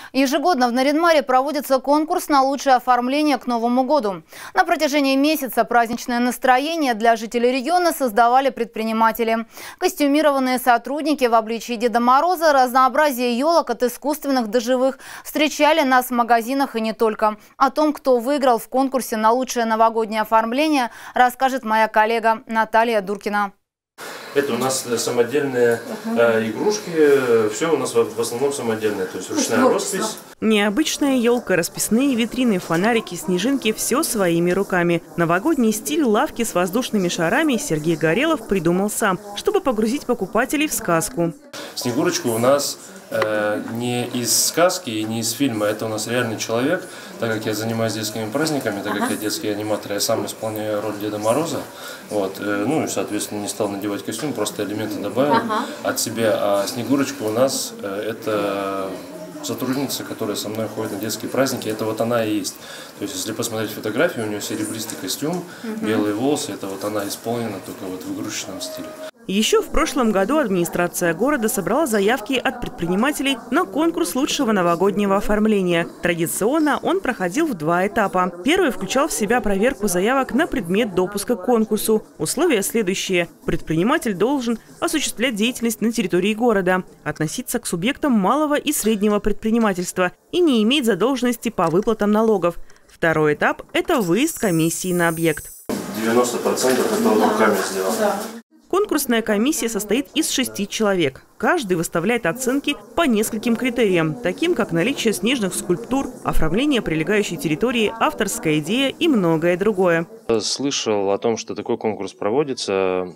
Ежегодно в Нарьян-Маре проводится конкурс на лучшее оформление к Новому году. На протяжении месяца праздничное настроение для жителей региона создавали предприниматели. Костюмированные сотрудники в обличии Деда Мороза, разнообразие елок от искусственных до живых встречали нас в магазинах и не только. О том, кто выиграл в конкурсе на лучшее новогоднее оформление, расскажет моя коллега Наталья Дуркина. Это у нас самодельные игрушки, все у нас в основном самодельное, то есть ручная роспись. Необычная елка, расписные витрины, фонарики, снежинки – все своими руками. Новогодний стиль лавки с воздушными шарами Сергей Горелов придумал сам, чтобы погрузить покупателей в сказку. Снегурочка у нас не из сказки и не из фильма, это у нас реальный человек. Так как я занимаюсь детскими праздниками, так как я детский аниматор, я сам исполняю роль Деда Мороза. Вот, ну и, соответственно, не стал надевать костюм, просто элементы добавил от себя. А Снегурочка у нас это сотрудница, которая со мной ходит на детские праздники, это вот она и есть. То есть, если посмотреть фотографию, у нее серебристый костюм, белые волосы, это вот она исполнена только вот в игрушечном стиле. Еще в прошлом году администрация города собрала заявки от предпринимателей на конкурс лучшего новогоднего оформления. Традиционно он проходил в 2 этапа. Первый включал в себя проверку заявок на предмет допуска к конкурсу. Условия следующие. Предприниматель должен осуществлять деятельность на территории города, относиться к субъектам малого и среднего предпринимательства и не иметь задолженности по выплатам налогов. Второй этап – это выезд комиссии на объект. 90% это руками сделано. Конкурсная комиссия состоит из 6 человек. Каждый выставляет оценки по нескольким критериям, таким как наличие снежных скульптур, оформление прилегающей территории, авторская идея и многое другое. Слышал о том, что такой конкурс проводится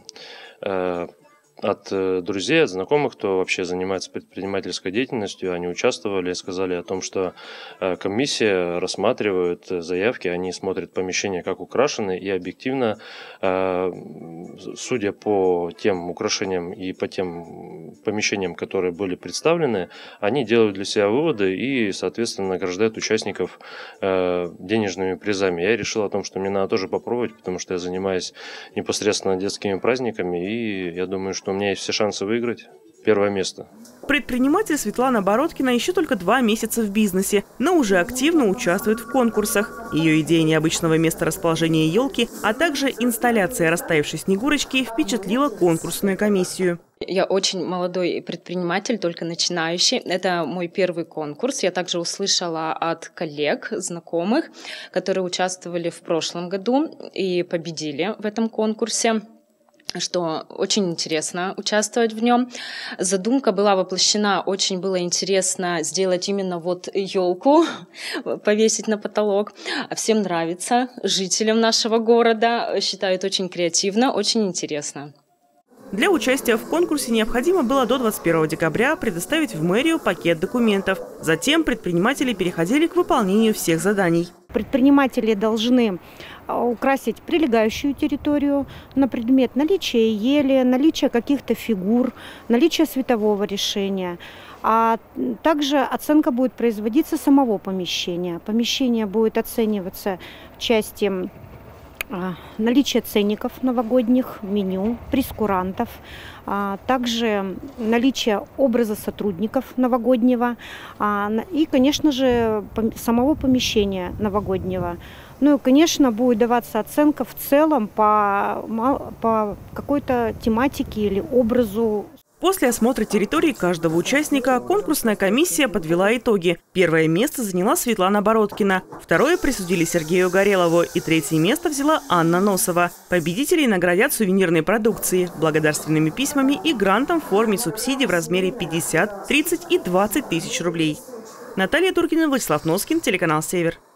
от друзей, от знакомых, кто вообще занимается предпринимательской деятельностью. Они участвовали и сказали о том, что комиссия рассматривает заявки, они смотрят помещения, как украшены, и объективно, судя по тем украшениям и по тем помещениям, которые были представлены, они делают для себя выводы и, соответственно, награждают участников денежными призами. Я решил о том, что мне надо тоже попробовать, потому что я занимаюсь непосредственно детскими праздниками, и я думаю, что у меня есть все шансы выиграть первое место. Предприниматель Светлана Бородкина еще только 2 месяца в бизнесе, но уже активно участвует в конкурсах. Ее идея необычного места расположения елки, а также инсталляция растаявшей Снегурочки впечатлила конкурсную комиссию. Я очень молодой предприниматель, только начинающий. Это мой первый конкурс. Я также услышала от коллег, знакомых, которые участвовали в прошлом году и победили в этом конкурсе, что очень интересно участвовать в нем. Задумка была воплощена, очень было интересно сделать именно вот елку, повесить на потолок. Всем нравится, жителям нашего города, считают очень креативно, очень интересно. Для участия в конкурсе необходимо было до 21 декабря предоставить в мэрию пакет документов. Затем предприниматели переходили к выполнению всех заданий. Предприниматели должны украсить прилегающую территорию на предмет наличия ели, наличия каких-то фигур, наличия светового решения. А также оценка будет производиться самого помещения. Помещение будет оцениваться в части наличие ценников новогодних, меню, прескурантов, также наличие образа сотрудников новогоднего и, конечно же, самого помещения новогоднего. Ну и, конечно, будет даваться оценка в целом по какой-то тематике или образу. После осмотра территории каждого участника конкурсная комиссия подвела итоги. Первое место заняла Светлана Бородкина, второе присудили Сергею Горелову и третье место взяла Анна Носова. Победителей наградят сувенирной продукцией, благодарственными письмами и грантом в форме субсидий в размере 50, 30 и 20 тысяч рублей. Наталья Дуркина, Владислав Носкин, телеканал «Север».